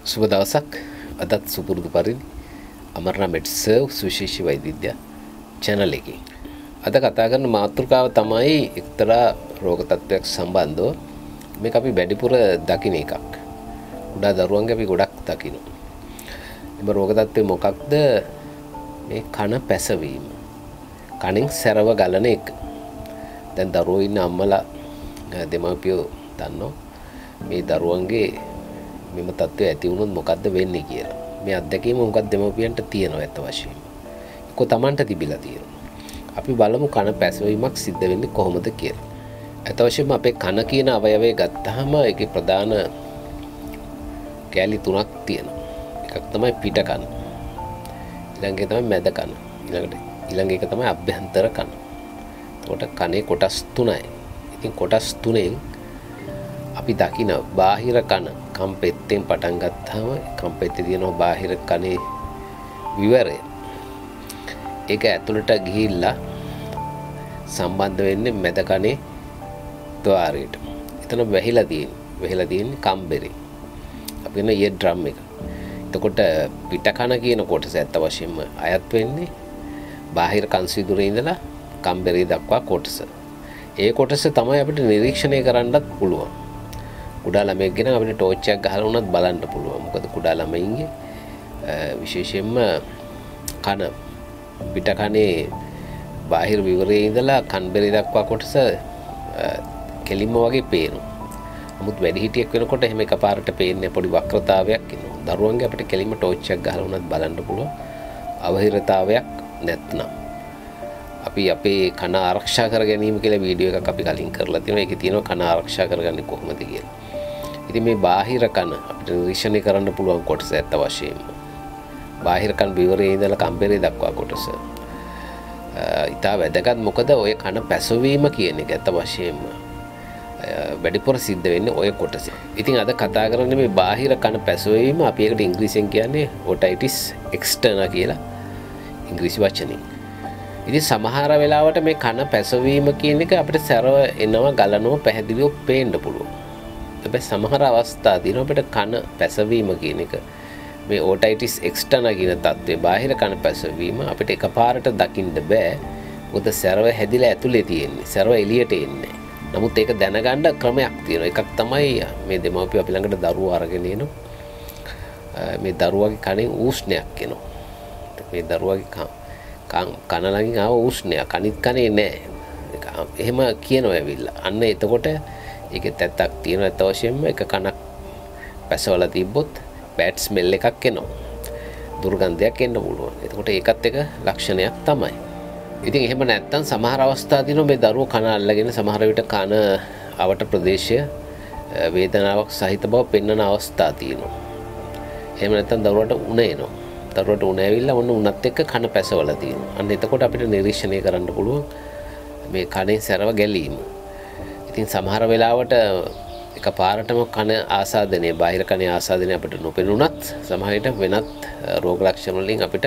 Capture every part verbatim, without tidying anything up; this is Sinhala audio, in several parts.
සුබ දවසක්. අදත් සුපුරුදු පරිදි අමරණ මෙඩ් සර්ව් සුවිශේෂී වෛද්‍ය විද්‍යා channel එකේ අද කතා කරන මාතෘකාව තමයි එක්තරා රෝග තත්ත්වයක් සම්බන්ධව මේක අපි වැඩිපුර දකින එකක්. උඩා දරුවන්ගේ අපි ගොඩක් දකිනවා. මේ රෝග තත්ත්වය මොකක්ද? මේ කන පැසවීම. කණෙන් සැරව ගලන එක. දැන් දරුවෝ ඉන්න අම්මලා දෙමාපියෝ දන්නවා මේ දරුවන්ගේ මෙම තත්ත්වය ඇති වුණොත් මොකද්ද වෙන්නේ කියලා. මේ අත්දැකීම මොකක්ද දෙමව්පියන්ට තියෙනවා ඇත්ත වශයෙන්ම. ඒක තමන්ට තිබිලා තියෙනවා. අපි බලමු කන පැසවීමක් සිද්ධ වෙන්නේ කොහොමද කියලා. ඇත්ත වශයෙන්ම අපේ කන කියන අවයවය ගත්තාම ඒකේ ප්‍රධාන කැලි තුනක් තියෙනවා. එකක් තමයි පිට කන. ඊළඟ එක තමයි මැද කන. ඊළඟට ඊළඟ එක තමයි අභ්‍යන්තර කන. එතකොට කනේ කොටස් තුනයි. ඉතින් කොටස් තුනෙන් අපි දකින බාහිර කන කම්පෙත්තෙන් පටන් ගත්තාම කම්පෙත්තේ තියෙන බාහිර කනේ විවරය ඒක ඇතුළට ගිහිල්ලා සම්බන්ධ වෙන්නේ මැද කනේ ద్వාරයට. එතන වැහිලා තියෙන්නේ වැහිලා තියෙන්නේ කම්බරේ. අපි කියන ඊය ඩ්‍රම් එක. එතකොට පිට කන කියන කොටස ඇත්ත වශයෙන්ම අයත් වෙන්නේ බාහිර කන් සිදුරේ ඉඳලා කම්බරේ දක්වා කොටස. ඒ කොටස තමයි අපිට නිරීක්ෂණය කරන්නත් පුළුවන්. කුඩා ළමයෙක් ගැන අපිට ටෝච් එකක් ගහලා උනත් බලන්න පුළුවන්. මොකද කුඩා ළමයින්ගේ විශේෂයෙන්ම කන පිට කනේ බාහිර විවරයේ ඉඳලා කන්බරේ දක්වා කොටස කෙලින්ම වගේ පේනවා. නමුත් වැඩිහිටියෙක් වෙනකොට එහෙම එකපාරට පේන්නේ පොඩි වක්‍රතාවයක් එනවා. දරුවන්ගේ අපිට කෙලින්ම ටෝච් එකක් ගහලා උනත් බලන්න පුළුවන්. අවහිරතාවයක් නැත්නම් අපි අපේ කන ආරක්ෂා කර ගැනීම කියලා වීඩියෝ එකක් අපි කලින් කරලා තියෙනවා. ඒකේ තියෙනවා කන ආරක්ෂා කරගන්නේ කොහොමද කියලා. ඉතින් මේ බාහිර කන අපිට නිරීක්ෂණය කරන්න පුළුවන් කොටස ඇත්ත වශයෙන්ම බාහිර කන විවරයේ ඉඳලා කම්බරේ දක්වා කොටස. ඊට වැදගත් මොකද ඔය කන පැසවීම කියන එක ඇත්ත වශයෙන්ම වැඩිපුර සිද්ධ වෙන්නේ ඔය කොටස. ඉතින් අද කතා කරන්නේ මේ බාහිර කන පැසවීම අපි ඒකට ඉංග්‍රීසියෙන් කියන්නේ otitis externa කියලා ඉංග්‍රීසි වචනේ. ඉතින් සමහර වෙලාවට මේ කන පැසවීම කියන එක අපිට සැරව එනවා ගලනවා පැහැදිලිව පේන්න පුළුවන්. හැබැයි සමහර අවස්ථා තියෙනවා අපිට කන පැසවීම කියන එක මේ otitis externa කියන තත්ත්වය බාහිර කන පැසවීම අපිට එකපාරට දකින්න බෑ. මොකද සැරව හැදිලා ඇතුලේ තියෙන්නේ. සැරව එළියට එන්නේ. නමුත් ඒක දැනගන්න ක්‍රමයක් තියෙනවා. එකක් තමයි මේ දෙමාපිය අපි ළඟට දරුවෝ අරගෙන එනවා. මේ දරුවාගේ කනෙන් ඌෂ්ණයක් එනවා. මේ දරුවාගේ කන ළඟින් ආව උෂ්ණය කනිත් කනේ නෑ. එහෙම කියනවා ඇවිල්ලා. අන්න එතකොට ඒකේ තැත්තක් තියෙනවා ඇත්ත වශයෙන්ම එක කනක් පැසවලා තිබ්බොත් බෑඩ් ස්මෙල් එකක් එනවා. දුර්ගන්ධයක් එන්න පුළුවන්. එතකොට ඒකත් එක ලක්ෂණයක් තමයි. ඉතින් එහෙම නැත්තම් සමහර අවස්ථා තියෙනවා මේ දරුවෝ කන අල්ලගෙන සමහර විට කන අවට ප්‍රදේශය වේදනාවක් සහිත බව පෙන්වන අවස්ථා තියෙනවා. එහෙම නැත්තම් දරුවට උණ එනවා. දරුවට උණ ඇවිල්ලා ඔන්න උණත් එක්ක කන පැසවලා තියෙනවා. අන්න එතකොට අපිට නිරීක්ෂණය කරන්න පුළුවන් මේ කනේ සැරව ගැලීම. ඉතින් සමහර වෙලාවට එකපාරටම කන ආසාදනය බාහිර කනේ ආසාදනය අපිට නොපෙනුනත් සමහර විට වෙනත් රෝග ලක්ෂණ වලින් අපිට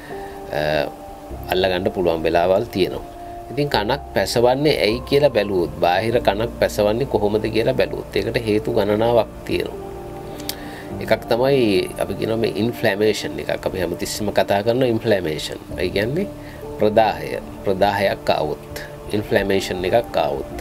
අල්ලගන්න පුළුවන් වෙලාවල් තියෙනවා. ඉතින් කනක් පැසවන්නේ ඇයි කියලා බැලුවොත් බාහිර කනක් පැසවන්නේ කොහොමද කියලා බැලුවොත් ඒකට හේතු ගණනාවක් තියෙනවා. එකක් තමයි අපි කියනවා මේ ඉන්ෆ්ලැමේෂන් එකක්. අපි හැමතිස්සෙම කතා කරනවා ඉන්ෆ්ලැමේෂන්. ඒ කියන්නේ ප්‍රදාහය. ප්‍රදාහයක් ආවොත් ඉන්ෆ්ලැමේෂන් එකක් ආවොත්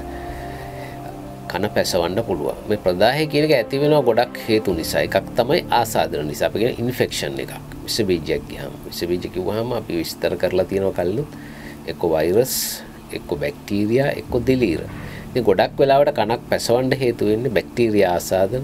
කන පැසවන්න පුළුවන්. මේ ප්‍රදාහය කියන එක ඇති වෙනවා ගොඩක් හේතු නිසා. එකක් තමයි ආසාදන නිසා. අපි කියන ඉන්ෆෙක්ෂන් එකක්. විස බීජයක් ගියාම විස බීජ කිව්වහම අපි විස්තර කරලා තියෙනවා කලින් එක්ක වෛරස්, එක්ක බැක්ටීරියා, එක්ක දිලීර. ඉතින් ගොඩක් වෙලාවට කනක් පැසවන්න හේතු වෙන්නේ බැක්ටීරියා ආසාදන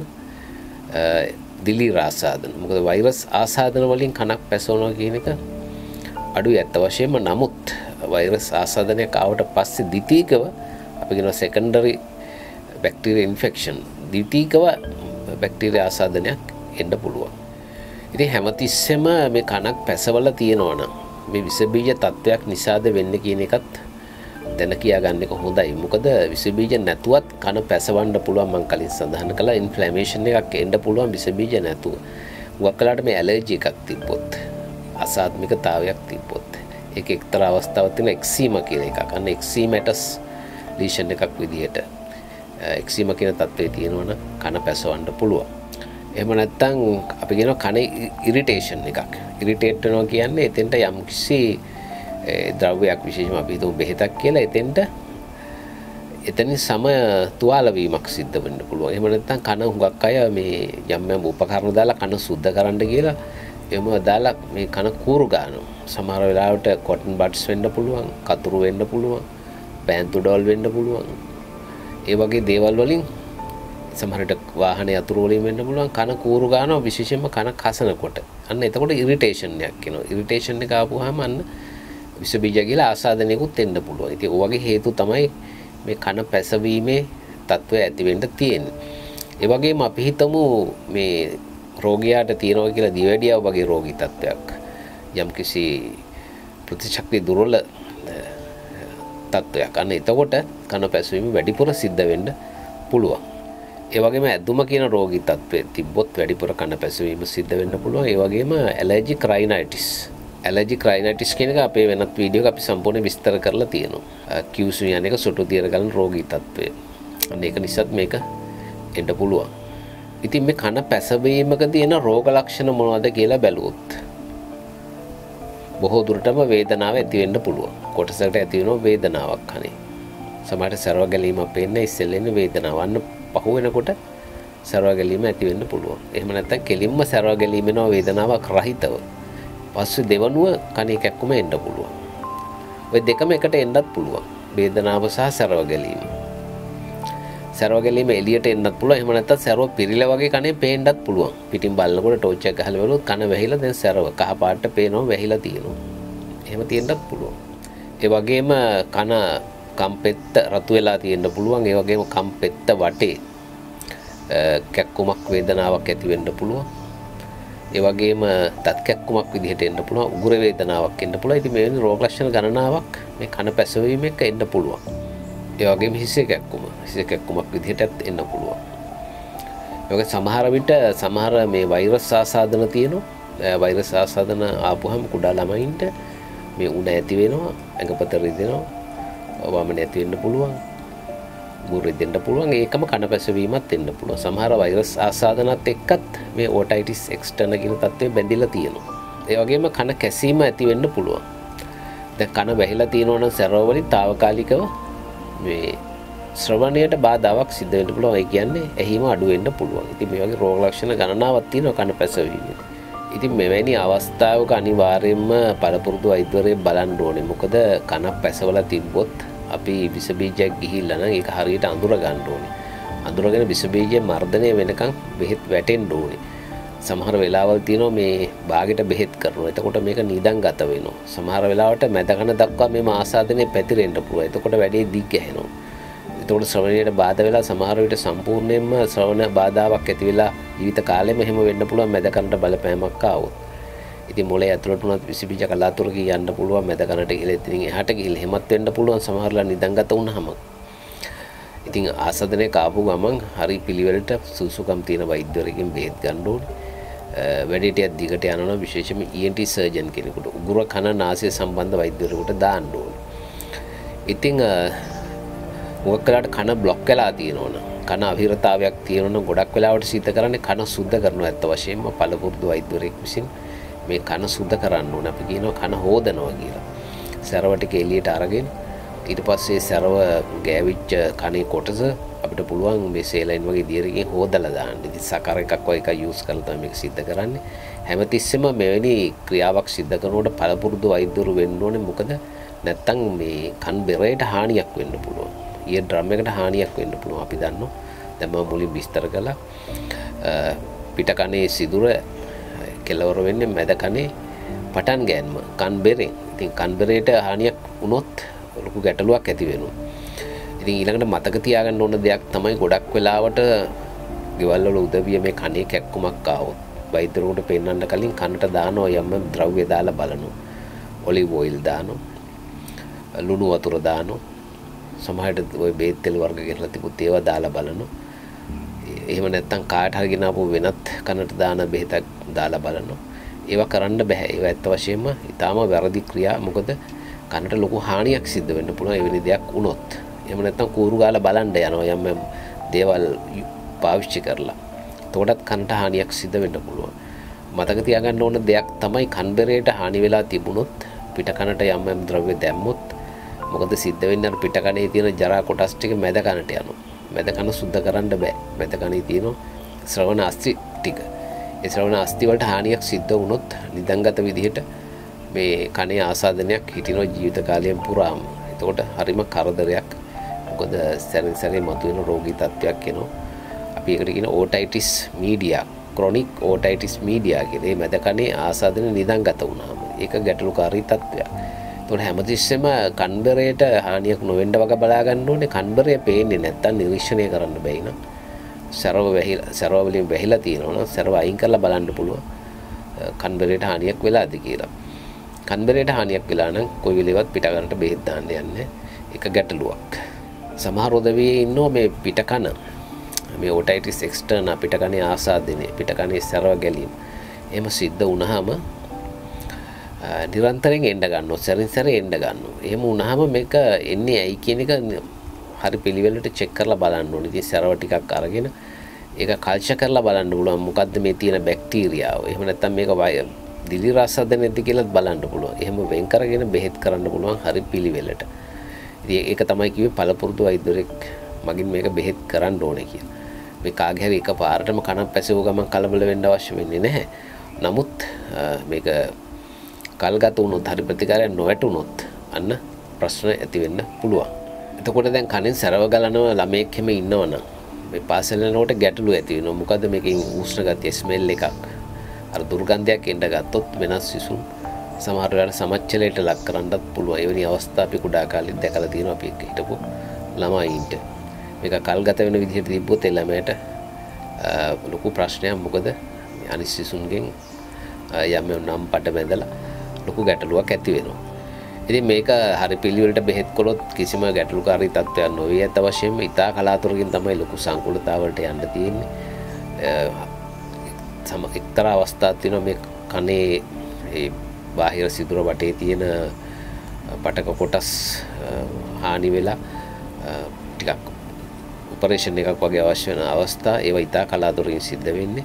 දිලීර ආසාදන. මොකද වෛරස් ආසාදන වලින් කනක් පැසවනවා කියන එක අඩුයි ඇත්ත වශයෙන්ම. නමුත් වෛරස් ආසාදනයක් ආවට පස්සේ ද්විතීකව අපි කියනවා සෙකන්ඩරි බැක්ටීරියා ඉන්ෆෙක්ෂන් ද්විතීකව බැක්ටීරියා ආසාදනයක් එන්න පුළුවන්. ඉතින් හැමතිස්සෙම මේ කනක් පැසවලා තියෙනවා නම් මේ විස බීජ තත්වයක් නිසාද වෙන්නේ කියන එකත් දැන කියා ගන්න එක හොඳයි. මොකද විස බීජ නැතුවත් කන පැසවන්න පුළුවන්. මම කලින් සඳහන් කළා ඉන්ෆ්ලැමේෂන් එකක් එන්න පුළුවන් විස බීජ නැතුව. උගක් කලකට මේ ඇලර්ජි එකක් තිබ්බොත් අසාත්මිකතාවයක් තිබ්බොත් ඒක එක්තරා අවස්ථාවක් තියෙන එක්සීමා කියලා එකක්. අන්න එක්සීමැටස් ලීෂන් එකක් විදිහට එක්සීමා කියන තත්ත්වයේ තියෙනවනම් කන පැසවන්න පුළුවන්. එහෙම නැත්නම් අපි කියනවා කනේ ඉරිටේෂන් එකක්. ඉරිටේට් වෙනවා කියන්නේ එතෙන්ට යම්කිසි ද්‍රව්‍යයක් විශේෂම අපි හිතමු බෙහෙතක් කියලා එතෙන්ට එතනින් සම තුවාල වීමක් සිද්ධ වෙන්න පුළුවන්. එහෙම නැත්නම් කන හුඟක් අය මේ යම් යම් උපකරණ දාලා කන සුද්ධ කරන්න කියලා එම දාලා මේ කන කූරු ගන්නවා. සමහර වෙලාවට කොටන් බඩ්ස් වෙන්න පුළුවන්, කතුරු වෙන්න පුළුවන්, පෑන්තු ඩෝල් වෙන්න පුළුවන්. ඒ වගේ දේවල් වලින් සමහරට වාහනේ අතුරු වලින් වෙන්න පුළුවන් කන කූරු ගන්නවා විශේෂයෙන්ම කන කසනකොට. අන්න එතකොට ඉරිටේෂන් එකක් එනවා. ඉරිටේෂන් එක ආපුවාම අන්න විස බීජ කියලා ආසාදනයකුත් එන්න පුළුවන්. ඉතින් ඔය වගේ හේතු තමයි මේ කන පැසවීමේ තත්ත්වය ඇති වෙන්න තියෙන්නේ. ඒ වගේම අපි හිතමු මේ රෝගියාට තියෙනවා කියලා දියවැඩියාව වගේ රෝගී තත්ත්වයක්. යම්කිසි ප්‍රතිශක්ති දුර්වල තත්ත්වයක්. අන්න එතකොට කන පැසවීම වැඩිපුර සිද්ධ වෙන්න පුළුවන්. ඒ වගේම ඇදුම කියන රෝගී තත්ත්වය තිබ්බොත් වැඩිපුර කන පැසවීම සිද්ධ වෙන්න පුළුවන්. ඒ වගේම ඇලර්ජික් රයිනයිටිස්. ඇලර්ජික් රයිනයිටිස් කියන එක අපේ වෙනත් වීඩියෝ එක අපි සම්පූර්ණ විස්තර කරලා තියෙනවා. කියුසු යන එක සොටු තියර ගන්න රෝගී තත්ත්වය. අන්න ඒක නිසාත් මේක එන්න පුළුවන්. ඉතින් මේ කන පැසවීමක තියෙන රෝග ලක්ෂණ මොනවද කියලා බැලුවොත් බොහෝ දුරටම වේදනාව ඇති වෙන්න පුළුවන්. කොටසකට ඇති වෙන වේදනාවක් කනේ. සමහරට සරව ගැලීමක් පේන්න ඉස්සෙල්ලා වේදනාව අන්න පහු වෙනකොට සරව ගැලීම ඇති වෙන්න පුළුවන්. එහෙම නැත්නම් කෙලින්ම සරව ගැලීම වෙනවා වේදනාවක් රහිතව. පස්සේ දෙවනුව කනේ කැක්කුම එන්න පුළුවන්. ඔය දෙකම එකට එන්නත් පුළුවන්. වේදනාව සහ සරව ගැලීම. සරව ගැලීම එළියට එන්නත් පුළුවන්. එහෙම නැත්නම් සරව පිරිලා වගේ කනේ පේන්නත් පුළුවන්. පිටින් බලනකොට ටෝච් එක ගහලා බලුවොත් කන වැහිලා දැන් සරව කහ පාටට පේනවා වැහිලා තියෙනවා. එහෙම තියෙන්නත් පුළුවන්. ඒ වගේම කන කම්පෙත්ත රතු වෙලා තියෙන්න පුළුවන්. ඒ වගේම කම්පෙත්ත වටේ කැක්කුමක් වේදනාවක් ඇති වෙන්න පුළුවන්. ඒ වගේම තත් කැක්කුමක් විදිහට එන්න පුළුවන්. උගුර වේදනාවක් එන්න පුළුවන්. ඉතින් මේ වෙන රෝග ලක්ෂණ ගණනාවක් මේ කන පැසවීම එක්ක එන්න පුළුවන්. ඒ වගේම හිසේ කැක්කුම හිසේ කැක්කුමක් විදිහටත් එන්න පුළුවන්. ඒ වගේ සමහර විට සමහර මේ වෛරස් ආසාදන තියෙනවා. වෛරස් ආසාදන ආපුවම කුඩා ළමයින්ට මේ උණ ඇති වෙනවා, ඇඟපත රිදෙනවා, වමන ඇති වෙන්න පුළුවන්, මුරු රිදෙන්න පුළුවන්. ඒකම කන පැසවීමත් එන්න පුළුවන්. සමහර වෛරස් ආසාදනත් එක්කත් මේ ඕටයිටිස් එක්ස්ටර්නල් කියන තත්ත්වය බැඳිලා තියෙනවා. ඒ වගේම කන කැසීම ඇති වෙන්න පුළුවන්. දැන් කන වැහිලා තියෙනවා නම් සැරව වලින් తాවකාලිකව මේ ශ්‍රවණයට බාධාවක් සිද්ධ වෙන්න පුළුවන්. ඒ කියන්නේ ඇහිම අඩු වෙන්න පුළුවන්. ඉතින් මේ වගේ රෝග ලක්ෂණ ගණනාවක් තියෙනවා කන පැසවීමේ. ඉතින් මෙවැනි අවස්ථාවක අනිවාර්යයෙන්ම පළපුරුදු වෛද්‍යවරයෙක් බලන්න ඕනේ. මොකද කන පැසවලා තිබ්බොත් අපි විස බීජයක් ගිහිල්ලා නම් ඒක හරියට අඳුර ගන්න ඕනේ. අඳුරගෙන විස බීජය මර්ධනය වෙනකන් බෙහෙත් වැටෙන්න ඕනේ. සමහර වෙලාවල් තියෙනවා මේ බාගෙට බෙහෙත් කරනවා. එතකොට මේක නිදන් ගත වෙනවා. සමහර වෙලාවට මැද කන දක්වා මේ ආසාදනයේ පැතිරෙන්න පුළුවන්. එතකොට වැඩි දිග් ගැහෙනවා. එතකොට ශ්‍රවණයට බාධා වෙලා සමහර විට සම්පූර්ණයෙන්ම ශ්‍රවණ බාධාවක් ඇති වෙලා ජීවිත කාලෙම එහෙම වෙන්න පුළුවන් මැද කනට බලපෑමක් ආවොත්. ඉතින් මොලේ ඇතුළට උනත් විස බීජ කලාතුරකින් යන්න පුළුවන්. මැද කනට ගිහලා ඉතින් එහාට ගිහලා එහෙමත් වෙන්න පුළුවන් සමහරලා නිදන්ගත වුණාම. ඉතින් ආසාදනයේ කාපු ගමන් හරි පිළිවෙලට සුසුකම් තියෙන වෛද්‍යවරයෙක්ගෙන් බෙහෙත් ගන්න ඕනේ. වැඩි ටිකක් දිගට යනවා නම් විශේෂයෙන්ම E N T සර්ජන් කෙනෙකුට උගුර කන නාසය සම්බන්ධ වෛද්‍යවරයෙකුට දාන්න ඕනේ. ඉතින් මොකක් කළාට කන බ්ලොක් වෙලා තියෙනවනේ. කන අවිරතාවයක් තියෙනවනේ ගොඩක් වෙලාවට සිද්ධ කරන්නේ කන සුද්ධ කරනවා. ඇත්ත වශයෙන්ම පළපුරුදු වෛද්‍යවරයෙක් විසින් මේ කන සුද්ධ කරන්න ඕනේ. අපි කියනවා කන හොදනවා කියලා. සරව ටික එළියට අරගෙන ඊට පස්සේ සරව ගෑවිච්ච කනේ කොටස අපිට පුළුවන් මේ සේලයින් වගේ දියරකින් හොදලා දාන්න. ඉතින් සකර එකක් වගේ එකක් යූස් කරලා තමයි මේක සිද්ධ කරන්නේ. හැමතිස්සෙම මෙවැනි ක්‍රියාවක් සිද්ධ කරනකොට පළපුරුදු වෛද්‍යවරු වෙන්න ඕනේ. මොකද නැත්තම් මේ කන් බෙරේට හානියක් වෙන්න පුළුවන්. ඊය ඩ්‍රම් එකට හානියක් වෙන්න පුළුවන්. අපි දන්නවා. දැන් මම මුලින් විස්තර කළා පිට කනේ සිදුර කෙලවර වෙන්නේ මැද කනේ පටන් ගෑන්ම කන් බෙරෙන්. ඉතින් කන් බෙරේට හානියක් වුණොත් ලොකු ගැටලුවක් ඇති වෙනවා. ඉතින් ඊළඟට මතක තියාගන්න ඕන දෙයක් තමයි ගොඩක් වෙලාවට ගෙවල් වල උදවිය මේ කනේ කැක්කුමක් ආවොත් වෛද්‍යවරුන්ට පෙන්වන්න කලින් කනට දානවා යම් ද්‍රව්‍ය දාලා බලනවා. ඔලිව් ඔයිල් දානවා. ලුණු වතුර දානවා. සමහරට ওই බේත් තෙල් වර්ග ගෙනලා තිබුත් ඒවා දාලා බලනවා. එහෙම නැත්නම් කාට හරි ගෙනාපු වෙනත් කනට දාන බෙහෙතක් දාලා බලනවා. ඒවා කරන්න බෑ. ඒවා ඇත්ත වශයෙන්ම ඊටාම වැරදි ක්‍රියා. මොකද කනට ලොකු හානියක් සිද්ධ වෙන්න පුළුවන් එවැනි දෙයක් වුණොත්. එහෙම නැත්නම් කූරු ගාලා බලන්න යනවා යම් යම් දේවල් පාවිච්චි කරලා. එතකොටත් කනට හානියක් සිද්ධ වෙන්න පුළුවන්. මතක තියාගන්න ඕන දෙයක් තමයි කන්බරේට හානි වෙලා තිබුණොත් පිට කනට යම් යම් ද්‍රව්‍ය දැම්මොත් මොකද සිද්ධ වෙන්නේ? අර පිට කනේ තියෙන ජරා කොටස් ටික මැද කනට යනවා. මැද කන සුද්ධ කරන්න බෑ. මැද කනේ තියෙන ශ්‍රවණ අස්ථි ටික. ඒ ශ්‍රවණ අස්ථි වලට හානියක් සිද්ධ වුණොත් නිදන්ගත විදිහට මේ කනේ ආසාදනයක් හිටිනවා ජීවිත කාලයෙන් පුරාම. එතකොට හරිම කරදරයක්. මොකද සැරින් සැරේ මතුවෙන රෝගී තත්ත්වයක් එනවා. අපි ඒකට කියන otitis media, chronic otitis media කියලා. මේ මැද කනේ ආසාදන නිදන්ගත වුණාම ඒක ගැටලුකාරී තත්ත්වයක්. එතකොට හැමතිස්සෙම කන්බරේට හානියක් නොවෙන්න වගේ බලා ගන්න ඕනේ. කන්බරේ පේන්නේ නැත්තම් නිරීක්ෂණය කරන්න බැයි නම් සරව වැහිලා සරව වලින් වැහිලා තියෙනවා නම් සරව අයින් කරලා බලන්න පුළුවන් කන්බරේට හානියක් වෙලාද කියලා. කන්බරේට හානියක් වෙලා නම් කොයි වෙලේවත් පිට කනට බෙහෙත් දාන්න යන්නේ. ඒක ගැටලුවක්. සමහර උදවියේ ඉන්නෝ මේ පිට කන මේ ඕටයිටිස් එක්ස්ටර්නා පිට කනේ ආසාදනය, පිට කනේ සරව ගැලීම. එහෙම සිද්ධ වුණාම නිරන්තරයෙන් එන්න ගන්නවා, සැරින් සැරේ එන්න ගන්නවා. එහෙම වුණාම මේක එන්නේ ඇයි කියන එක හරි පිළිවෙලට චෙක් කරලා බලන්න ඕනේ. ඉතින් සරව ටිකක් අරගෙන ඒක කල්චර් කරලා බලන්න පුළුවන් මොකද්ද මේ තියෙන බැක්ටීරියාව. එහෙම නැත්නම් මේක දිලි රසද නැද්ද කියලා බලන්න පුළුවන්. එහෙම වෙන් කරගෙන බෙහෙත් කරන්න පුළුවන් හරි පිළිවෙලට. ඉතින් ඒක තමයි කිව්වේ පළපුරුදු වෛද්‍යවරයෙක් මගින් මේක බෙහෙත් කරන්න ඕනේ කියලා. මේ කාගේ හරි එකපාරටම කනක් පැසෙව ගමන් කලබල වෙන්න අවශ්‍ය වෙන්නේ නැහැ. නමුත් මේක කල්ගත වුණොත් හරි ප්‍රතිකාරයක් නොවැටුනොත් අන්න ප්‍රශ්න ඇති වෙන්න පුළුවන්. එතකොට දැන් කනෙන් සරව ගලන ළමයෙක් හැම ඉන්නවනම් මේ පාසල යනකොට ගැටලු ඇති වෙනවා. මොකද මේකෙන් උෂ්ණ ගතිය ස්මෙල් එකක් අර දුර්ගන්ධයක් එන්න ගත්තොත් වෙනස් සිසුන් සමහර වෙලාවට සමච්චලයට ලක් කරන්නත් පුළුවන්. එවැනි අවස්ථා අපි කුඩා කාලේ දැකලා තියෙනවා අපි එක්ක හිටපු ළමයින්ට. මේක කල්ගත වෙන විදිහට තිබ්බොත් ඒ ළමයට ලොකු ප්‍රශ්නයක්. මොකද අනිත් සිසුන්ගෙන් යම් යම් නම් පට බැඳලා ලොකු ගැටලුවක් ඇති වෙනවා. ඉතින් මේක හරි පිළිවෙලට බෙහෙත් කළොත් කිසිම ගැටලුකාරී තත්ත්වයක් නොවේ. ඇත්ත වශයෙන්ම ඉතා කලාතුරකින් තමයි ලොකු සංකූලතාවලට යන්න තියෙන්නේ. සම එක්තරා අවස්ථාවක් තියෙනවා මේ කනේ ඒ බාහිර සිදුර වටේ තියෙන පටක කොටස් හානි වෙලා ටිකක් ඔපරේෂන් එකක් වගේ අවශ්‍ය වෙන අවස්ථා. ඒවා ඉතා කලාතුරකින් සිද්ධ වෙන්නේ.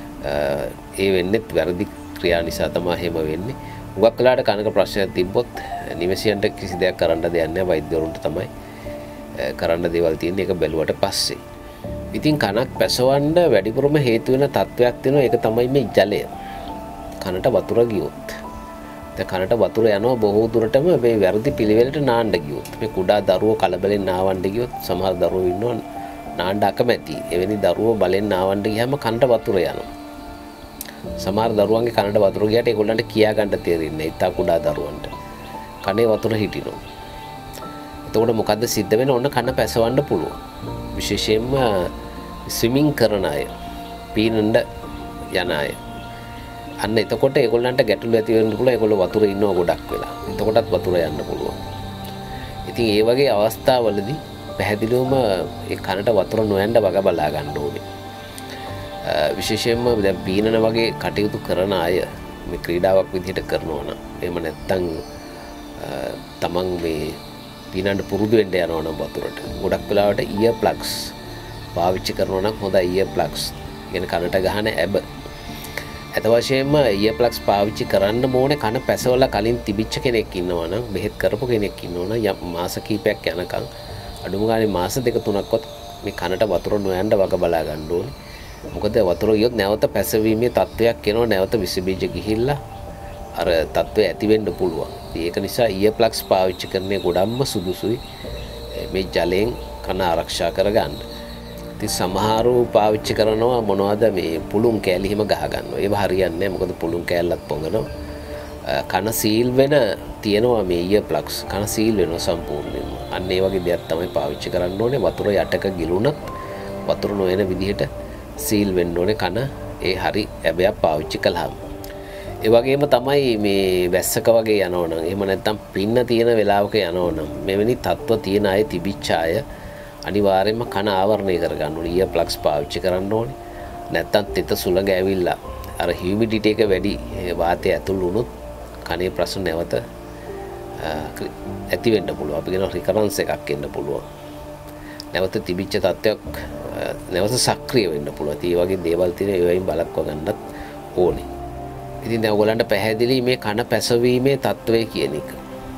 ඒ වෙන්නේ වැරදි ක්‍රියා නිසා තමයි එහෙම වෙන්නේ. හුඟක් වෙලාවට කනක ප්‍රශ්නයක් තිබ්බොත් නිවැසියන්ට කිසි දෙයක් කරන්න දෙයක් නැහැ. වෛද්‍යවරුන්ට තමයි කරන්න දේවල් තියෙන්නේ. ඒක බැලුවට පස්සේ. ඉතින් කනක් පැසවන්න වැඩිපුරම හේතු වෙන තත්වයක් තියෙනවා. ඒක තමයි මේ ජලය. කනට වතුර ගියොත්. දැන් කනට වතුර යනවා බොහෝ දුරටම මේ වැරදි පිළිවෙලට නාන්න ගියොත්. මේ කුඩා දරුවෝ කලබලෙන් නාවන්න ගියොත් සමහර දරුවෝ ඉන්නවා නාන්න අකමැති. එවැනි දරුවෝ බලෙන් නාවන්න ගියාම කනට වතුර යනවා. සමහර දරුවන්ගේ කනට වතුර ගියට ඒගොල්ලන්ට කියා ගන්න තේරෙන්නේ නැහැ. ඉතා කුඩා දරුවන්ට කනේ වතුර හිටිනවා. එතකොට මොකද්ද සිද්ධ වෙන්නේ? ඔන්න කන පැසවන්න පුළුවන්. විශේෂයෙන්ම ස්විමින් කරන අය, පීනන්න යන අය. අන්න එතකොට ඒගොල්ලන්ට ගැටලු ඇති වෙන්න පුළුවන්. ඒගොල්ලෝ වතුරේ ඉන්නවා ගොඩක් වෙලා. එතකොටත් වතුර යන්න පුළුවන්. ඉතින් ඒ වගේ අවස්ථාවලදී පැහැදිලිවම ඒ කනට වතුර නොයන්න වග බලා ගන්න ඕනේ. විශේෂයෙන්ම දැන් පීනන වගේ කටයුතු කරන අය මේ ක්‍රීඩාවක් විදිහට කරනවා නම් එහෙම නැත්නම් තමන් මේ පීනන්න පුරුදු වෙන්න යනවා නම් වතුරට ගොඩක් වෙලාවට ඉයර් ප්ලග්ස් පාවිච්චි කරනවා නම් හොඳයි. ඉයර් ප්ලග්ස් කියන කනට ගහන ඇබ අත වශයෙන්ම ඉයර් ප්ලග්ස් පාවිච්චි කරන්න ඕනේ කන පැසවලා කලින් තිබිච්ච කෙනෙක් ඉන්නවා නම් බෙහෙත් කරපු කෙනෙක් ඉන්නවා නම් යම් මාස කිහිපයක් යනකම් අඩුම ගානේ මාස දෙක තුනක්වත් මේ කනට වතුර නොයන්න වග බලා ගන්න ඕනේ. මොකද වතුර ගියොත් නැවත පැසවීමේ තත්ත්වයක් එනවා. නැවත විස බීජ ගිහිල්ලා අර තත්ත්වය ඇති වෙන්න පුළුවන්. ඒක නිසා ඉයර් ප්ලග්ස් පාවිච්චි කරන්නේ ගොඩක්ම සුදුසුයි මේ ජලයෙන් කන ආරක්ෂා කරගන්න. ඉතින් සමහරව පාවිච්චි කරනවා මොනවද මේ පුළුන් කෑලි හිම ගහ ගන්නවා. ඒව හරියන්නේ නැහැ. මොකද පුළුන් කෑල්ලක් පොඟනවා. කන සීල් වෙන තියෙනවා මේ ඉයර් ප්ලග්ස්. කන සීල් වෙනවා සම්පූර්ණයෙන්ම. අන්න ඒ වගේ දෙයක් තමයි පාවිච්චි කරන්න ඕනේ. වතුර යටක ගිලුණත් වතුර නොයන විදිහට සීල් වෙන්න ඕනේ කන ඒ හරි ඇබයක් පාවිච්චි කළාම. ඒ වගේම තමයි මේ වැස්සක වගේ යනවනම් එහෙම නැත්නම් පින්න තියෙන වෙලාවක යනවනම් මෙවැනි තත්ත්ව තියෙන අය තිබිච්ච අය අනිවාර්යයෙන්ම කන ආවරණය කරගන්න ඕනේ. ඉයර් ප්ලග්ස් පාවිච්චි කරන්න ඕනේ. නැත්නම් තෙත සුළඟ ඇවිල්ලා අර හියුමිඩිටි එක වැඩි වාතය ඇතුළු වුණොත් කනේ ප්‍රශ්න නැවත ඇති වෙන්න පුළුවන්. අපි කියනවා රිකරන්ස් එකක් එන්න පුළුවන්. නැවත තිබිච්ච තත්ත්වයක් නැවත සක්‍රිය වෙන්න පුළුවන්. ඒ වගේ දේවල් තියෙන ඒවයින් බලක්ව ගන්නත් ඕනේ. ඉතින් දැන් ඔයගලන්ට පැහැදිලි මේ කන පැසවීමේ තත්ත්වය කියන එක.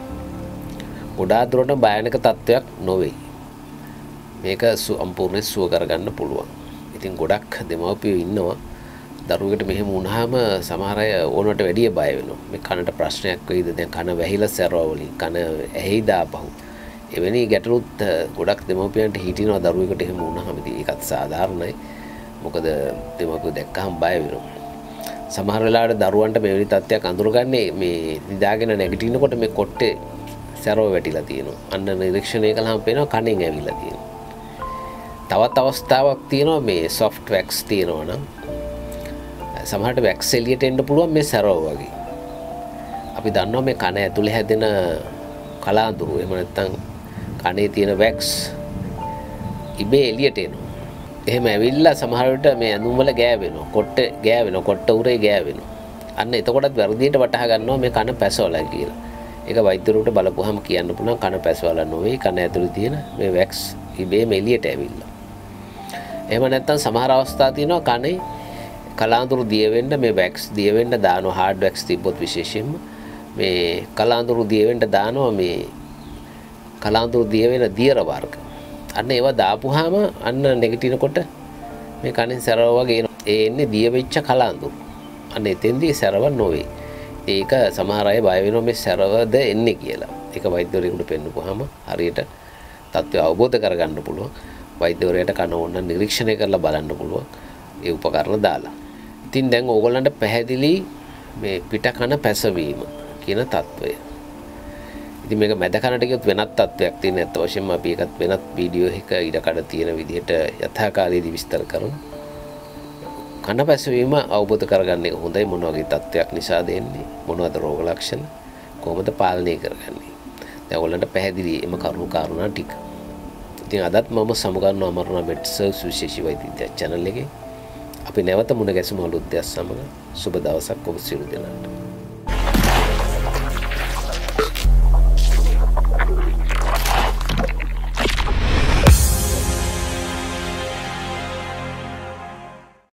ගොඩාක් දුරට භයානක තත්ත්වයක් නොවේ. මේක සම්පූර්ණයෙන් සුව කරගන්න පුළුවන්. ඉතින් ගොඩක් දෙමව්පියෝ ඉන්නවා දරුවෙකුට මෙහෙම වුණාම සමහර අය ඕනකට වැඩිය බය වෙනවා. මේ කනට ප්‍රශ්නයක් වෙයිද? දැන් කන වැහිලා සැරව වලින් කන ඇහිද ආපහු. එවැනි ගැටලුත් ගොඩක් දෙමව්පියන්ට හිටිනවා දරුවෙකුට එහෙම වුණාම. ඉතින් ඒකත් සාධාරණයි. මොකද දෙමව්පියෝ දැක්කහම බය වෙනවා. සමහර වෙලාවට දරුවන්ට මෙවැනි තත්ත්වයක් අඳුරගන්නේ මේ නිදාගෙන නැගිටිනකොට මේ කොට්ටේ සැරව වැටිලා තියෙනවා. අන්න නිරීක්ෂණය කළාම පේනවා කණෙන් ඇවිල්ලා තියෙනවා. තවත් අවස්ථාවක් තියෙනවා මේ soft wax තියෙනවා නම් සමහරට wax එළියට එන්න පුළුවන් මේ සැරව වගේ. අපි දන්නවා මේ කන ඇතුලේ හැදෙන කලාඳුරු එහෙම නැත්නම් කනේ තියෙන wax ඉබේ එළියට එනවා. එහෙම ඇවිල්ලා සමහර විට මේ ඇඳුම් වල ගෑවෙනවා. කොට්ට ගෑවෙනවා. කොට්ට උරේ ගෑවෙනවා. අන්න එතකොටත් වැරදියට වටහා ගන්නවා මේ කන පැසවලා කියලා. ඒක වෛද්‍යවරුන්ට බලපුවාම කියන්න පුළුවන් කන පැසවලා නොවේ. කන ඇතුලේ තියෙන මේ wax ඉබේම එළියට ඇවිල්ලා. එහෙම නැත්නම් සමහර අවස්ථා තියෙනවා කනේ කලාඳුරු දිය වෙන්න මේ wax දිය වෙන්න දානවා. hard wax තිබ්බොත් විශේෂයෙන්ම මේ කලාඳුරු දිය වෙන්න දානවා මේ කලාඳුරු දිය වෙන දියර වර්ග. අන්න ඒවා දාපුවාම අන්න නෙගටිනකොට මේ කණෙන් සැරව වගේ එනවා. ඒ එන්නේ දිය වෙච්ච කලාඳුරු. අන්න එතෙන්දී සැරව නොවේ. ඒක සමහර අය බය වෙනවා මේ සැරවද එන්නේ කියලා. ඒක වෛද්‍යවරයෙකුට පෙන්නපුවාම හරියට තත්ත්වය අවබෝධ කරගන්න පුළුවන්. වෛද්‍යවරයාට කන ඕන නිරීක්ෂණය කරලා බලන්න පුළුවන්. ඒ උපකරණ දාලා. ඉතින් දැන් ඕගොල්ලන්ට පැහැදිලි මේ පිට කන පැසවීම කියන තත්ත්වය. ඉතින් මේක මැද කනට කියොත් වෙනත් තත්ත්වයක් තියෙන. අත් වශයෙන්ම අපි ඒකත් වෙනත් වීඩියෝ එක ඉඩකඩ තියෙන විදිහට යථාකාරීදී විස්තර කරමු. කන පැසවීම අවබෝධ කරගන්න එක හොඳයි. මොන වගේ තත්ත්වයක් නිසාද එන්නේ? මොනවද රෝග ලක්ෂණ? කොහොමද පාලනය කරගන්නේ? දැන් ඔයගොල්ලන්ට පැහැදිලි එම කරුණු කාරණා ටික. ඉතින් අදත් මම සමුගන්නවා අමරණ මෙඩ් සර්විස් විශේෂ වෛද්‍ය channel එකේ. අපි නැවත මුණ ගැසමු අලුත් දෙයක් සමග. සුබ දවසක් ඔබ සියලු දෙනාට.